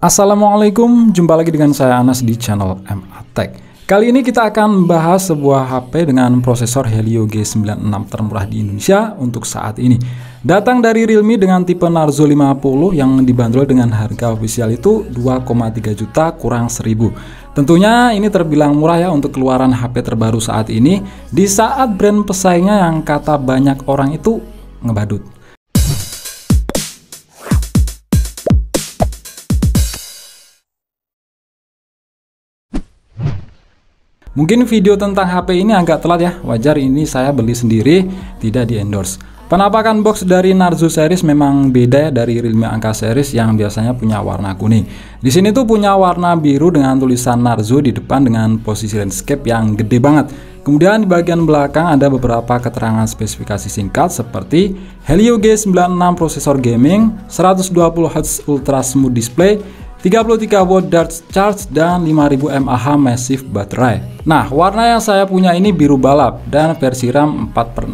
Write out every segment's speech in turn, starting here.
Assalamualaikum, jumpa lagi dengan saya Anas di channel MA Tech. Kali ini kita akan membahas sebuah HP dengan prosesor Helio G96 termurah di Indonesia untuk saat ini. Datang dari Realme dengan tipe Narzo 50 yang dibanderol dengan harga ofisial itu 2,3 juta kurang 1000. Tentunya ini terbilang murah ya untuk keluaran HP terbaru saat ini, di saat brand pesaingnya yang kata banyak orang itu ngebadut. Mungkin video tentang HP ini agak telat ya, wajar, ini saya beli sendiri, tidak di endorse. Penampakan box dari Narzo series memang beda ya dari Realme Angka series yang biasanya punya warna kuning. Di sini tuh punya warna biru dengan tulisan Narzo di depan dengan posisi landscape yang gede banget. Kemudian di bagian belakang ada beberapa keterangan spesifikasi singkat seperti Helio G96 prosesor gaming, 120Hz ultra smooth display, 33 watt dart charge, dan 5000 mAh massive baterai. Nah, warna yang saya punya ini biru balap dan versi RAM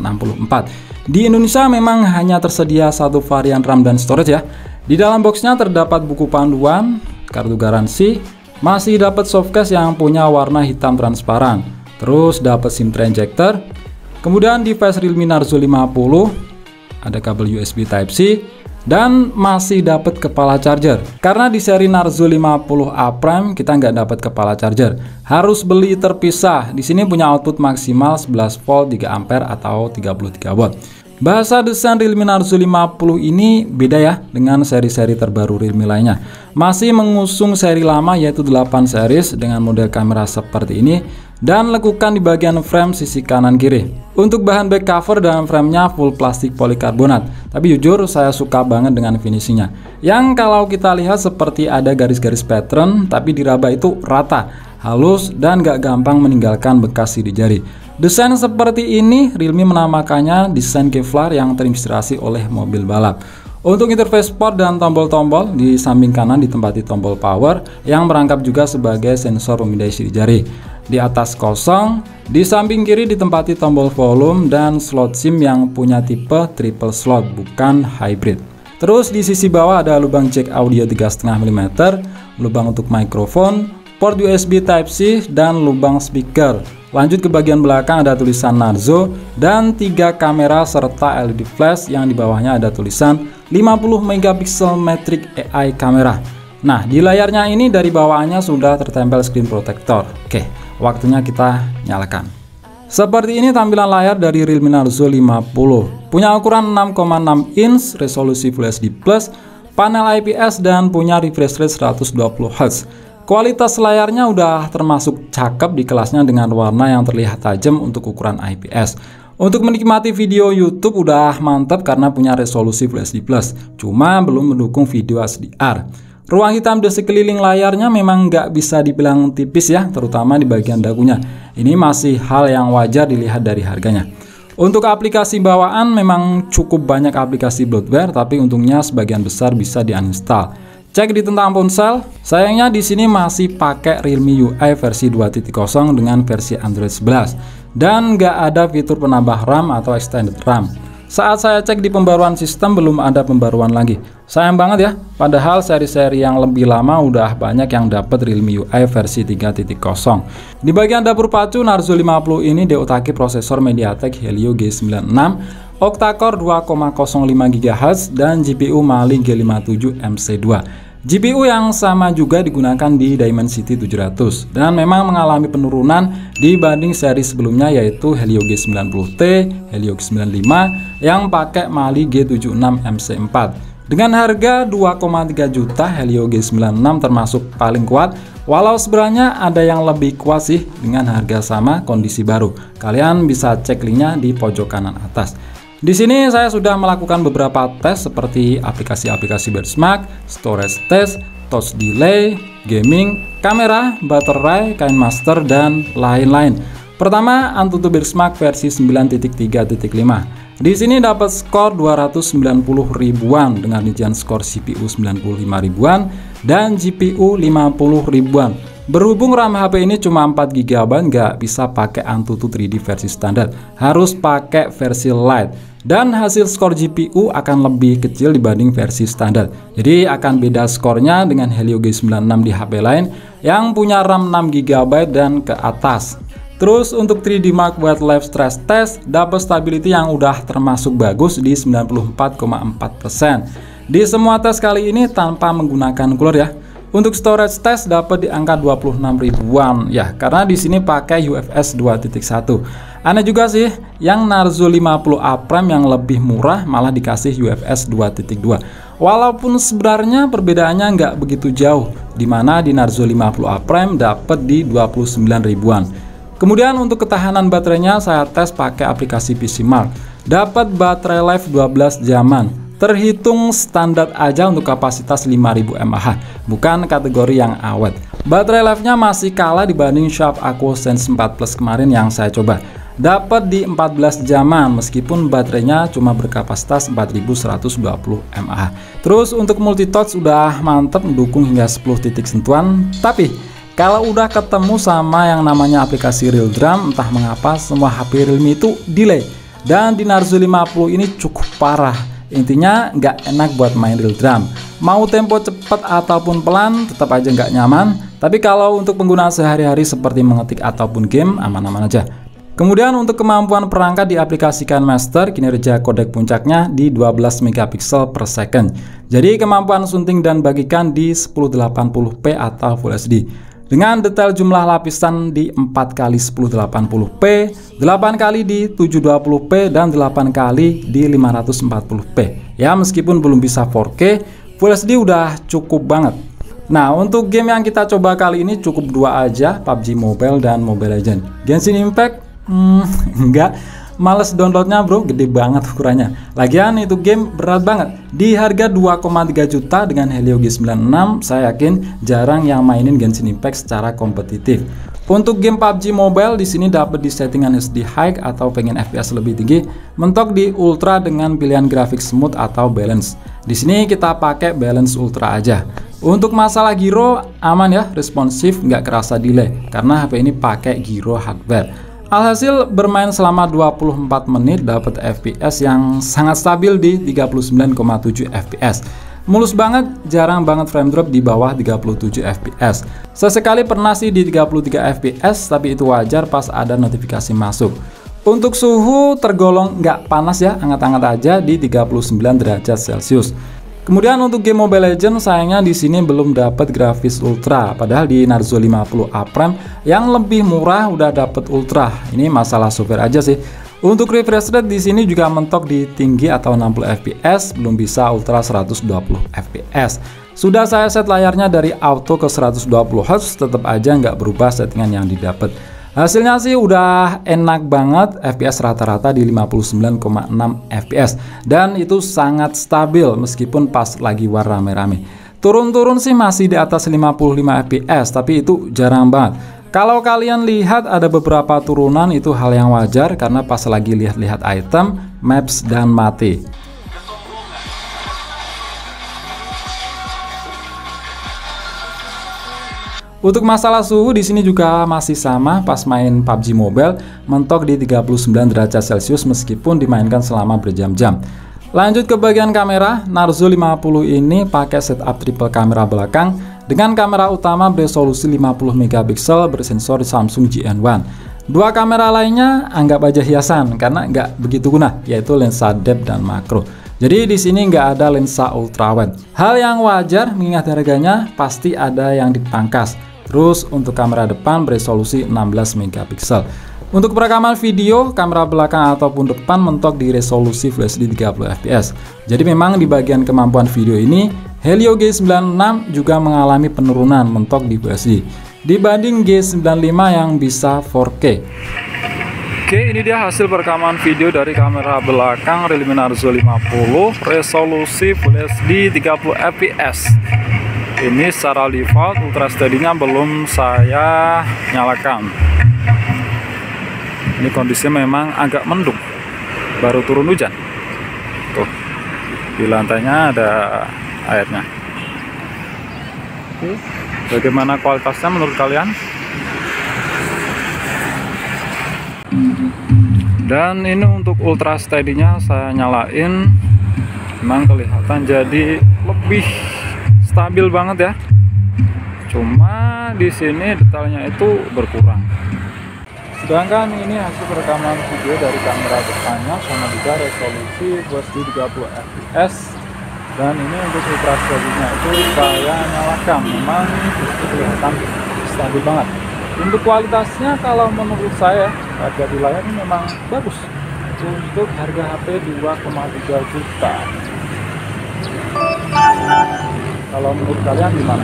4/64. Di Indonesia memang hanya tersedia satu varian RAM dan storage ya. Di dalam boxnya terdapat buku panduan, kartu garansi, masih dapat softcase yang punya warna hitam transparan. Terus dapat SIM tray injector. Kemudian device Realme Narzo 50, ada kabel USB Type-C, dan masih dapat kepala charger. Karena di seri Narzo 50A Prime kita nggak dapat kepala charger, harus beli terpisah. Di sini punya output maksimal 11 volt 3 ampere atau 33 watt. Bahasa desain Realme Narzo 50 ini beda ya dengan seri-seri terbaru Realme lainnya. Masih mengusung seri lama yaitu 8 series dengan model kamera seperti ini dan lekukan di bagian frame sisi kanan kiri. Untuk bahan back cover dan framenya full plastik polikarbonat. Tapi jujur saya suka banget dengan finishingnya. Yang kalau kita lihat seperti ada garis-garis pattern, tapi diraba itu rata, halus, dan gak gampang meninggalkan bekas sidik jari. Desain seperti ini Realme menamakannya desain Kevlar yang terinspirasi oleh mobil balap. Untuk interface port dan tombol-tombol, di samping kanan ditempati tombol power yang merangkap juga sebagai sensor pemindai sidik jari. Di atas kosong, di samping kiri ditempati tombol volume dan slot SIM yang punya tipe triple slot, bukan hybrid. Terus di sisi bawah ada lubang jack audio 3,5 mm, lubang untuk mikrofon, port USB Type-C, dan lubang speaker. Lanjut ke bagian belakang ada tulisan Narzo dan 3 kamera serta LED flash yang di bawahnya ada tulisan 50 megapiksel matrix AI kamera. Nah, di layarnya ini dari bawaannya sudah tertempel screen protector. Oke, waktunya kita nyalakan. Seperti ini tampilan layar dari Realme Narzo 50. Punya ukuran 6,6 inch, resolusi Full HD+, panel IPS, dan punya refresh rate 120Hz. Kualitas layarnya udah termasuk cakep di kelasnya dengan warna yang terlihat tajam untuk ukuran IPS. Untuk menikmati video YouTube udah mantap karena punya resolusi Full HD+, cuma belum mendukung video HDR. Ruang hitam di sekeliling layarnya memang nggak bisa dibilang tipis ya, terutama di bagian dagunya. Ini masih hal yang wajar dilihat dari harganya. Untuk aplikasi bawaan memang cukup banyak aplikasi bloatware, tapi untungnya sebagian besar bisa di-uninstall. Cek di tentang ponsel, sayangnya di sini masih pakai Realme UI versi 2.0 dengan versi Android 11 dan nggak ada fitur penambah RAM atau extended RAM. Saat saya cek di pembaruan sistem belum ada pembaruan lagi. Sayang banget ya, padahal seri-seri yang lebih lama udah banyak yang dapat Realme UI versi 3.0. Di bagian dapur pacu Narzo 50 ini diutaki prosesor MediaTek Helio G96, octa-core 2,05 GHz, dan GPU Mali G57 MC2. GPU yang sama juga digunakan di Dimensity 700 dan memang mengalami penurunan dibanding seri sebelumnya yaitu Helio G90T, Helio G95 yang pakai Mali G76 MC4. Dengan harga 2,3 juta, Helio G96 termasuk paling kuat, walau sebenarnya ada yang lebih kuat sih dengan harga sama kondisi baru. Kalian bisa cek linknya di pojok kanan atas. Di sini saya sudah melakukan beberapa tes seperti aplikasi-aplikasi benchmark, storage test, touch delay, gaming, kamera, baterai, KineMaster, dan lain-lain. Pertama, Antutu benchmark versi 9.3.5. Di sini dapat skor 290 ribuan dengan rincian skor CPU 95 ribuan dan GPU 50 ribuan. Berhubung RAM HP ini cuma 4 GB, nggak bisa pakai Antutu 3D versi standar, harus pakai versi Lite. Dan hasil skor GPU akan lebih kecil dibanding versi standar. Jadi akan beda skornya dengan Helio G96 di HP lain yang punya RAM 6GB dan ke atas. Terus untuk 3D Mark Wildlife Stress Test dapat stability yang udah termasuk bagus di 94,4%. Di semua tes kali ini tanpa menggunakan cooler ya. Untuk storage test dapat di angka 26 ribuan ya, karena di sini pakai UFS 2.1. Aneh juga sih, yang Narzo 50A Prime yang lebih murah malah dikasih UFS 2.2. Walaupun sebenarnya perbedaannya nggak begitu jauh, dimana di Narzo 50A Prime dapat di 29 ribuan. Kemudian untuk ketahanan baterainya saya tes pakai aplikasi PCMark. Dapat baterai life 12 jaman. Terhitung standar aja untuk kapasitas 5000 mAh, bukan kategori yang awet. Baterai life-nya masih kalah dibanding Sharp AquaSense 4 Plus kemarin yang saya coba. Dapat di 14 jaman meskipun baterainya cuma berkapasitas 4120 mAh. Terus untuk multi-touch udah mantep, mendukung hingga 10 titik sentuhan. Tapi kalau udah ketemu sama yang namanya aplikasi Real Drum, entah mengapa semua HP Realme itu delay. Dan di Narzo 50 ini cukup parah. Intinya nggak enak buat main Real Drum. Mau tempo cepat ataupun pelan tetap aja nggak nyaman. Tapi kalau untuk penggunaan sehari-hari seperti mengetik ataupun game aman-aman aja. Kemudian untuk kemampuan perangkat diaplikasikan Master, kinerja kodek puncaknya di 12 megapiksel per second. Jadi kemampuan sunting dan bagikan di 1080p atau Full HD. Dengan detail jumlah lapisan di 4x1080p, 8x di 720p, dan 8x di 540p. Ya, meskipun belum bisa 4K, Full HD udah cukup banget. Nah, untuk game yang kita coba kali ini cukup dua aja, PUBG Mobile dan Mobile Legends. Genshin Impact? Enggak. Males downloadnya bro, gede banget ukurannya. Lagian itu game berat banget. Di harga 2,3 juta dengan Helio G96, saya yakin jarang yang mainin Genshin Impact secara kompetitif. Untuk game PUBG Mobile di sini dapat di settingan HD High atau pengen FPS lebih tinggi, mentok di Ultra dengan pilihan grafik smooth atau balance. Di sini kita pakai balance Ultra aja. Untuk masalah gyro aman ya, responsif, nggak kerasa delay karena HP ini pakai gyro hardware. Alhasil bermain selama 24 menit dapat FPS yang sangat stabil di 39,7 FPS. Mulus banget, jarang banget frame drop di bawah 37 FPS. Sesekali pernah sih di 33 FPS, tapi itu wajar pas ada notifikasi masuk. Untuk suhu tergolong nggak panas ya, hangat-hangat aja di 39 derajat Celcius. Kemudian untuk game Mobile Legends sayangnya di sini belum dapat grafis ultra, padahal di Narzo 50A Prime yang lebih murah udah dapat ultra. Ini masalah software aja sih. Untuk refresh rate di sini juga mentok di tinggi atau 60 fps, belum bisa ultra 120 fps. Sudah saya set layarnya dari auto ke 120 Hz, tetap aja nggak berubah settingan yang didapat. Hasilnya sih udah enak banget, FPS rata-rata di 59,6 fps dan itu sangat stabil meskipun pas lagi war rame-rame. Turun-turun sih masih di atas 55 fps, tapi itu jarang banget. Kalau kalian lihat ada beberapa turunan itu hal yang wajar karena pas lagi lihat-lihat item, maps dan mati. Untuk masalah suhu di sini juga masih sama, pas main PUBG Mobile mentok di 39 derajat Celcius meskipun dimainkan selama berjam-jam. Lanjut ke bagian kamera, Narzo 50 ini pakai setup triple kamera belakang dengan kamera utama beresolusi 50 megapiksel bersensor Samsung GN1. Dua kamera lainnya anggap aja hiasan karena nggak begitu guna, yaitu lensa depth dan makro. Jadi di sini nggak ada lensa ultrawide. Hal yang wajar mengingat harganya, pasti ada yang dipangkas. Terus untuk kamera depan beresolusi 16 megapiksel. Untuk perekaman video, kamera belakang ataupun depan mentok di resolusi Full HD 30 fps. Jadi memang di bagian kemampuan video ini, Helio G96 juga mengalami penurunan mentok di Full HD dibanding G95 yang bisa 4K. Oke, ini dia hasil perekaman video dari kamera belakang Realme Narzo 50 resolusi Full HD 30 fps. Ini secara default, ultra steady-nya belum saya nyalakan. Ini kondisinya memang agak mendung, baru turun hujan. Tuh, di lantainya ada airnya. Oke, bagaimana kualitasnya menurut kalian? Dan ini untuk ultra steady-nya saya nyalain, memang kelihatan jadi lebih stabil banget ya. Cuma di sini detailnya itu berkurang. Sedangkan ini hasil rekaman video dari kamera depannya, sama juga resolusi UHD 30 fps. Dan ini untuk ultra steady-nya itu saya nyalakan, memang kelihatan stabil banget. Untuk kualitasnya kalau menurut saya harga di layar ini memang bagus untuk harga HP 2,3 juta. Kalau menurut kalian gimana?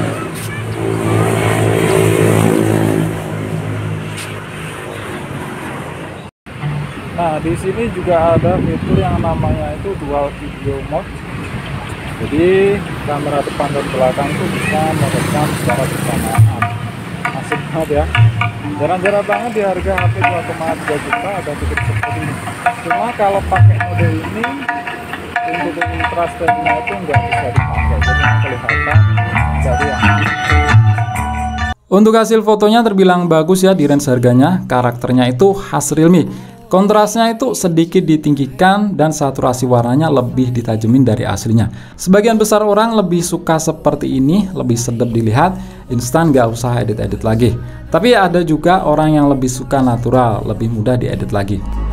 Nah, di sini juga ada fitur yang namanya itu dual video mode. Jadi kamera depan dan belakang itu bisa merekam secara bersamaan. Asik banget ya. Jarang-jarang banget di harga HP 2,3 juta ada fitur seperti ini. Cuma kalau pakai mode ini untuk ultra steady-nya itu nggak bisa dipakai, jadi kelihatan dari yang. Untuk hasil fotonya terbilang bagus ya, di range harganya. Karakternya itu khas Realme. Kontrasnya itu sedikit ditinggikan dan saturasi warnanya lebih ditajemin dari aslinya. Sebagian besar orang lebih suka seperti ini, lebih sedap dilihat, instan gak usah edit-edit lagi. Tapi ada juga orang yang lebih suka natural, lebih mudah diedit lagi.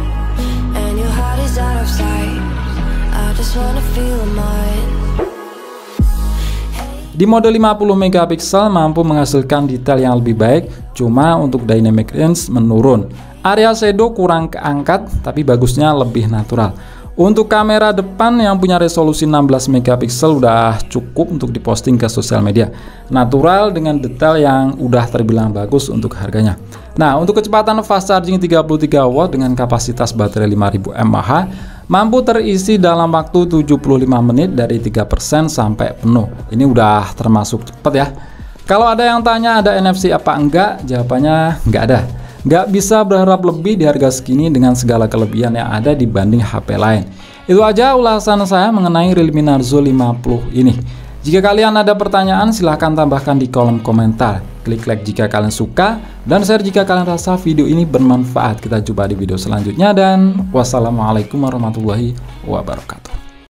Di mode 50 megapiksel mampu menghasilkan detail yang lebih baik, cuma untuk dynamic range menurun. Area shadow kurang keangkat, tapi bagusnya lebih natural. Untuk kamera depan yang punya resolusi 16 megapiksel udah cukup untuk diposting ke sosial media. Natural dengan detail yang udah terbilang bagus untuk harganya. Nah, untuk kecepatan fast charging 33 watt dengan kapasitas baterai 5000 mAh, mampu terisi dalam waktu 75 menit dari 3% sampai penuh. Ini udah termasuk cepat ya. Kalau ada yang tanya ada NFC apa enggak, jawabannya enggak ada. Nggak bisa berharap lebih di harga segini dengan segala kelebihan yang ada dibanding HP lain. Itu aja ulasan saya mengenai Realme Narzo 50 ini. Jika kalian ada pertanyaan silahkan tambahkan di kolom komentar. Klik like jika kalian suka dan share jika kalian rasa video ini bermanfaat. Kita jumpa di video selanjutnya dan wassalamualaikum warahmatullahi wabarakatuh.